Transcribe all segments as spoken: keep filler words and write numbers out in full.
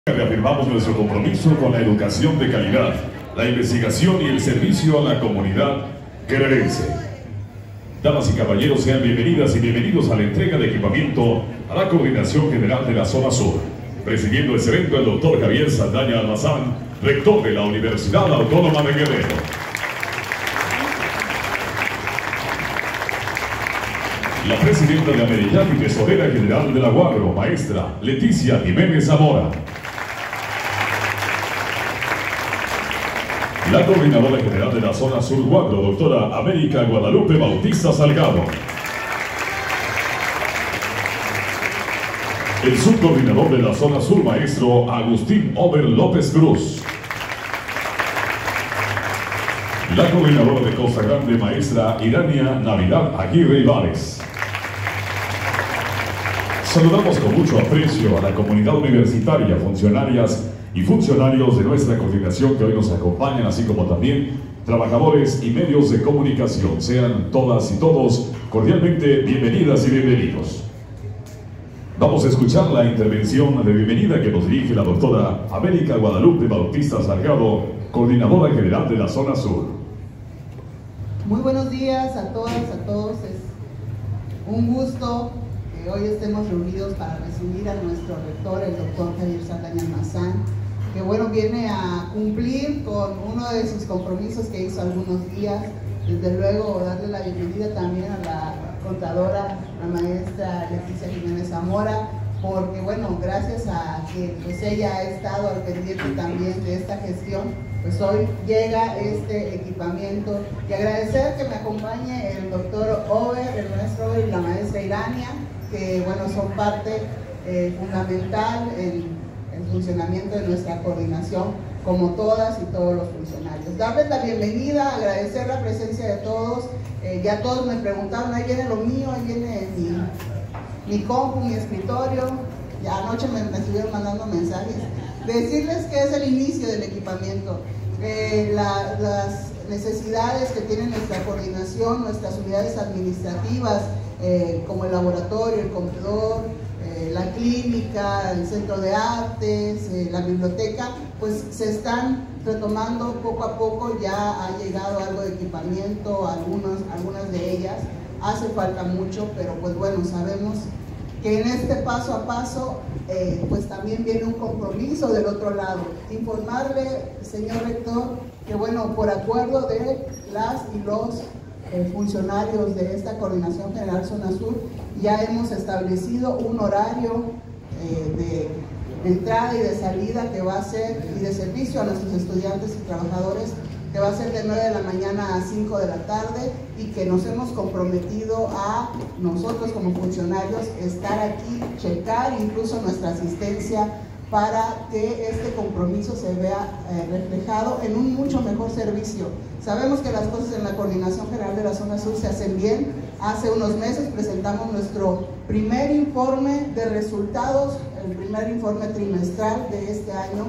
Reafirmamos nuestro compromiso con la educación de calidad, la investigación y el servicio a la comunidad guerrerense. Damas y caballeros, sean bienvenidas y bienvenidos a la entrega de equipamiento a la Coordinación General de la Zona Sur. Presidiendo este evento el doctor Javier Saldaña Almazán, rector de la Universidad Autónoma de Guerrero. La presidenta de América y tesorera general de la Guagro, maestra Leticia Jiménez Zamora. La coordinadora general de la Zona Sur Guagro, doctora América Guadalupe Bautista Salgado. El subcoordinador de la Zona Sur, maestro Agustín Over López Cruz. La coordinadora de Costa Grande, maestra Irania Navidad Aguirre Ibares. Saludamos con mucho aprecio a la comunidad universitaria, funcionarias y funcionarios de nuestra coordinación que hoy nos acompañan, así como también trabajadores y medios de comunicación. Sean todas y todos cordialmente bienvenidas y bienvenidos. Vamos a escuchar la intervención de bienvenida que nos dirige la doctora América Guadalupe Bautista Salgado, coordinadora general de la Zona Sur. Muy buenos días a todas, a todos. Es un gusto que hoy estemos reunidos para recibir a nuestro rector, el doctor Javier Saldaña Almazán, que bueno, viene a cumplir con uno de sus compromisos que hizo algunos días. Desde luego, darle la bienvenida también a la contadora, la maestra Leticia Jiménez Zamora, porque bueno, gracias a que pues ella ha estado al pendiente también de esta gestión, pues hoy llega este equipamiento. Y agradecer que me acompañe el doctor Over, el maestro Over y la maestra Irania, que bueno, son parte eh, fundamental en el funcionamiento de nuestra coordinación, como todas y todos los funcionarios. Darles la bienvenida, agradecer la presencia de todos. Eh, ya todos me preguntaron, ahí viene lo mío, ahí viene mi, mi compu, mi escritorio. Ya anoche me, me estuvieron mandando mensajes. Decirles que es el inicio del equipamiento. Eh, la, las necesidades que tiene nuestra coordinación, nuestras unidades administrativas, eh, como el laboratorio, el comedor, eh, la clínica, el centro de artes, eh, la biblioteca, pues se están retomando poco a poco. Ya ha llegado algo de equipamiento, algunos, algunas de ellas. Hace falta mucho, pero pues bueno, sabemos que en este paso a paso eh, pues también viene un compromiso del otro lado. Informarle, señor rector, que bueno, por acuerdo de las y los eh, funcionarios de esta Coordinación General Zona Sur, ya hemos establecido un horario eh, de entrada y de salida que va a ser, y de servicio a nuestros estudiantes y trabajadores, que va a ser de nueve de la mañana a cinco de la tarde, y que nos hemos comprometido a nosotros como funcionarios estar aquí, checar incluso nuestra asistencia, para que este compromiso se vea eh, reflejado en un mucho mejor servicio. Sabemos que las cosas en la Coordinación General de la Zona Sur se hacen bien. Hace unos meses presentamos nuestro primer informe de resultados, el primer informe trimestral de este año,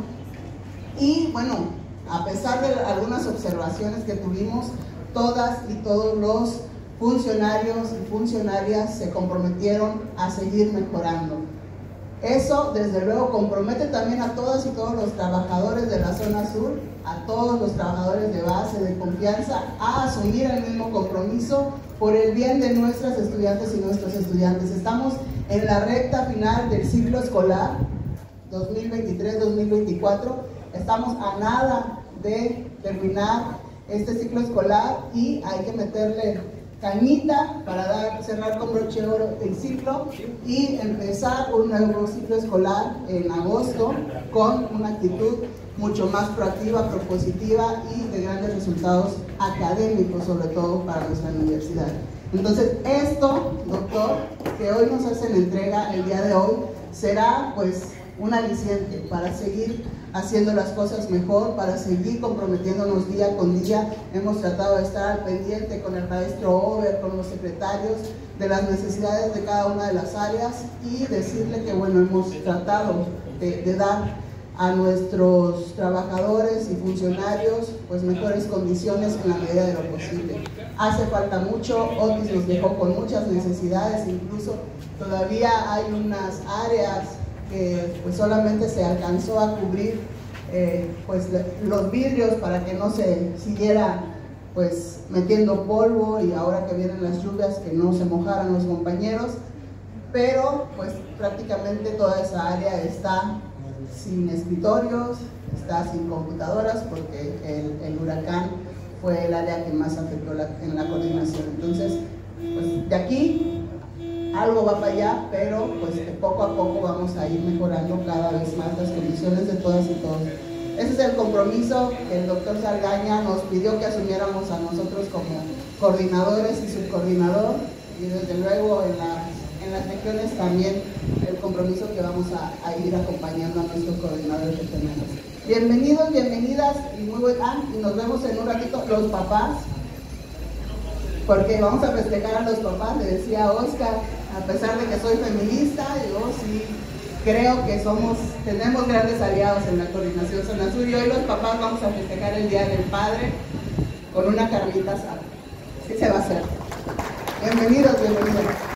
y bueno, a pesar de algunas observaciones que tuvimos, todas y todos los funcionarios y funcionarias se comprometieron a seguir mejorando. Eso, desde luego, compromete también a todas y todos los trabajadores de la Zona Sur, a todos los trabajadores de base, de confianza, a asumir el mismo compromiso por el bien de nuestras estudiantes y nuestros estudiantes. Estamos en la recta final del ciclo escolar dos mil veintitrés dos mil veinticuatro. Estamos a nada de terminar este ciclo escolar y hay que meterle cañita para dar, cerrar con broche de oro el ciclo y empezar un nuevo ciclo escolar en agosto con una actitud mucho más proactiva, propositiva y de grandes resultados académicos, sobre todo para nuestra universidad. Entonces, esto, doctor, que hoy nos hacen entrega el día de hoy, será pues un aliciente para seguir haciendo las cosas mejor, para seguir comprometiéndonos día con día. Hemos tratado de estar al pendiente con el maestro Over, con los secretarios, de las necesidades de cada una de las áreas, y decirle que bueno, hemos tratado de, de dar a nuestros trabajadores y funcionarios pues mejores condiciones en la medida de lo posible. Hace falta mucho. Otis nos dejó con muchas necesidades, incluso todavía hay unas áreas que pues solamente se alcanzó a cubrir eh, pues los vidrios para que no se siguiera pues metiendo polvo, y ahora que vienen las lluvias que no se mojaran los compañeros, pero pues prácticamente toda esa área está sin escritorios, está sin computadoras, porque el, el huracán fue el área que más afectó la, en la coordinación. Entonces, pues de aquí algo va para allá, pero pues que poco a poco vamos a ir mejorando cada vez más las condiciones de todas y todos. Ese es el compromiso que el doctor Saldaña nos pidió que asumiéramos a nosotros como coordinadores y subcoordinador, y desde luego en, la, en las regiones también el compromiso que vamos a, a ir acompañando a nuestros coordinadores regionales. Bienvenidos, bienvenidas, y muy buen, ah, y nos vemos en un ratito los papás, porque vamos a festejar a los papás. Le decía a Oscar, a pesar de que soy feminista, yo sí creo que somos, tenemos grandes aliados en la coordinación Zona Sur, y hoy los papás vamos a festejar el Día del Padre con una carnita asada. Así se va a hacer. Bienvenidos, bienvenidos.